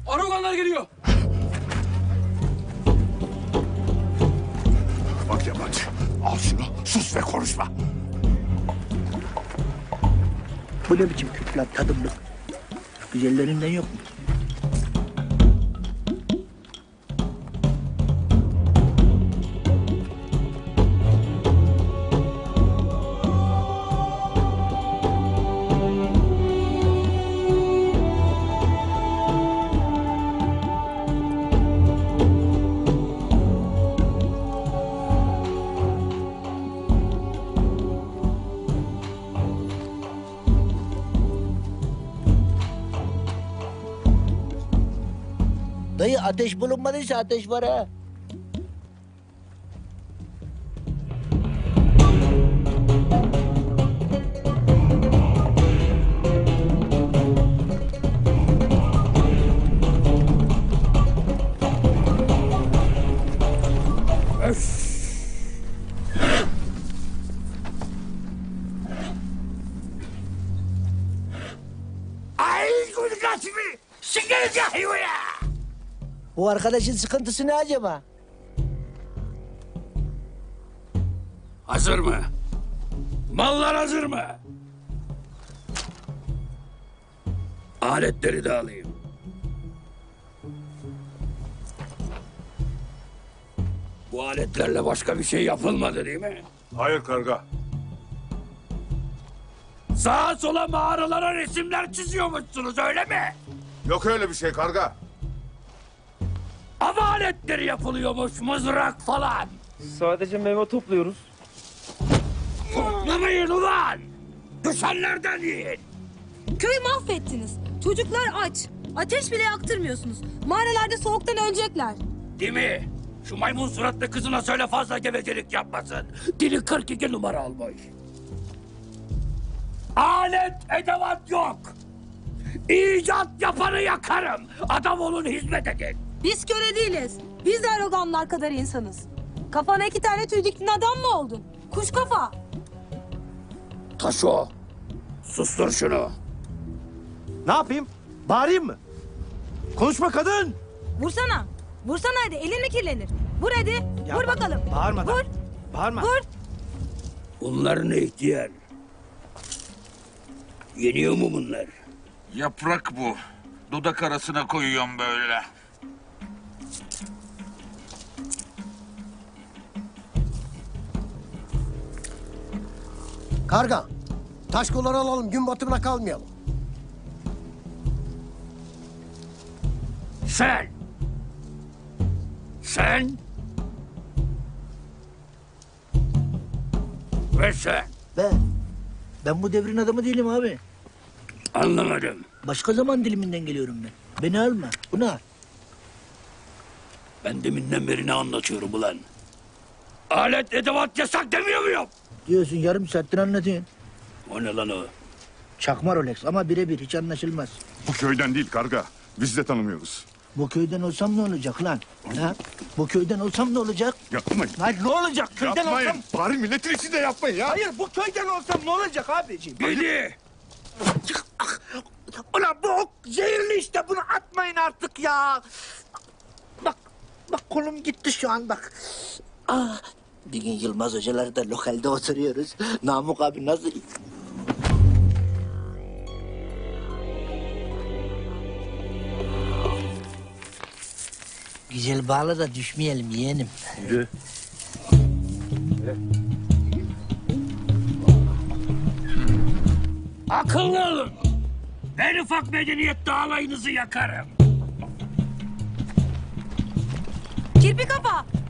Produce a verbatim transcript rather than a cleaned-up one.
Aroganlar geliyor. Bak yabancı, al şunu, sus ve konuşma. Bu ne biçim küp lan, tadımlık? Güzellerinden yok mu? Dayı ateş bulunmadıysa ateş var ha. Ay gülgâsmi, sikeriz ya hayvaya. Bu arkadaşın sıkıntısı ne acaba? Hazır mı? Mallar hazır mı? Aletleri de alayım. Bu aletlerle başka bir şey yapılmadı değil mi? Hayır karga. Sağa sola mağaralara resimler çiziyormuşsunuz öyle mi? Yok öyle bir şey karga. Av aletleri yapılıyormuş, mızrak falan. Sadece meyve topluyoruz. Toplamayın ulan! Düşenlerden yiyin! Köyü mahvettiniz. Çocuklar aç. Ateş bile yaktırmıyorsunuz. Mağaralarda soğuktan ölecekler. Değil mi? Şu maymun suratlı kızına söyle fazla gevezelik yapmasın. Dili kırk iki numara olmuş. Alet edevat yok. İcat yapanı yakarım. Adam olun, hizmet edin. Biz köle değiliz. Biz de aroganlar kadar insanız. Kafana iki tane tüy diktin adam mı oldun? Kuş kafa. Taşo, sustur şunu. Ne yapayım? Bağırayım mı? Konuşma kadın! Vursana. Vursana hadi. Elin mi kirlenir? Vur hadi. Ya Vur bak, bakalım. bağırmadan. Vur. Bağırma. Vur. Bunlar ne ihtiyar? Yeniyor mu bunlar? Yaprak bu. Dudak arasına koyuyorum böyle. Karga, taş kolları alalım, gün batımına kalmayalım. Sen! Sen! Ve sen! Ben, ben bu devrin adamı değilim abi. Anlamadım. Başka zaman diliminden geliyorum ben. Beni alma, bunu al. Ben deminden beri ne anlatıyorum ulan? Alet edevat yasak demiyor muyum? Diyorsun yarım saattir anlatıyorsun. O ne lan o? Çakma Rolex ama birebir hiç anlaşılmaz. Bu köyden değil karga. Biz de tanımıyoruz. Bu köyden olsam ne olacak lan? Ha? Bu köyden olsam ne olacak? Yapmayın. Hayır ne olacak köyden Yapmayın. olsam? Bari milletin içinde yapmayın ya. Hayır bu köyden olsam ne olacak abiciğim? Beni! Ulan bu ok zehirli işte bunu atmayın artık ya. Bak bak kolum gitti şu an bak. Ah, bir gün Yılmaz hocalar da lokalde oturuyoruz. Namık abi nasıl... Güzel bağla da düşmeyelim yeğenim. Yürü. Akıllı olun! En ufak medeniyette alayınızı yakarım. Kirpi kafa.